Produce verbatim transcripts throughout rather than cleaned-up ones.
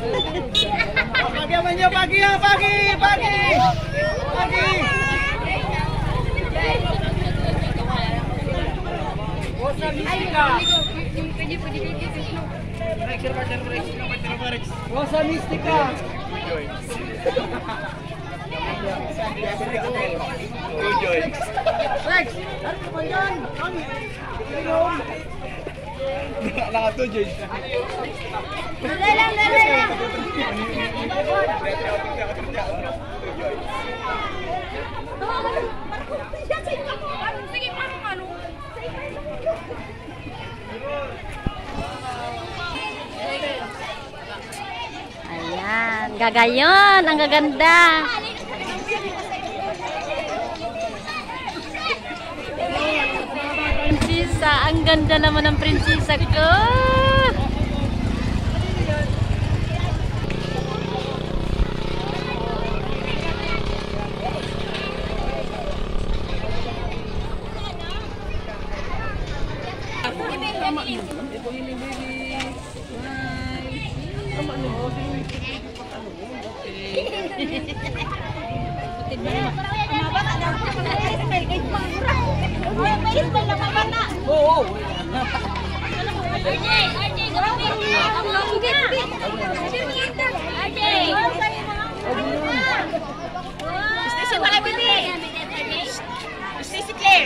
Pagi apa nyo? Pagi ya, pagi, pagi, pagi. Rosa Mistika. Rosa Mistika. Rex, ano ka ba yan? Nakatujoy. Dali lang, dali lang. Ayan, gagayon, ang gaganda. Prinsesa, ang ganda naman ng prinsesa ko. Oo. R J, R J, grabe. Ang lambing. R J. Stacy, wala bili. Stacy Claire.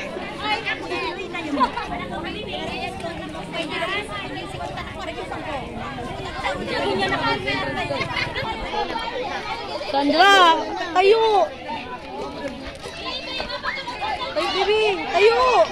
Sandra, tayo. Tayo, baby. Tayo.